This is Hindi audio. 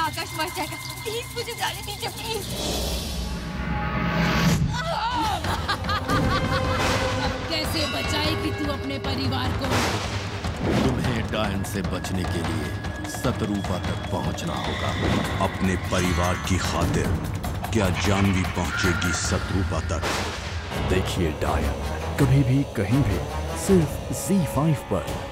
आकाश मर जाएगा। प्लीज मुझे जाने दीजिए प्लीज। अब कैसे बचाएगी तू अपने परिवार को? तुम्हें डायन से बचने के लिए शतरूपा तक पहुंचना होगा। अपने परिवार की खातिर क्या जानवी पहुंचेगी शतरूपा तक? देखिए डायन कभी भी कहीं भी सिर्फ ZEE5 पर।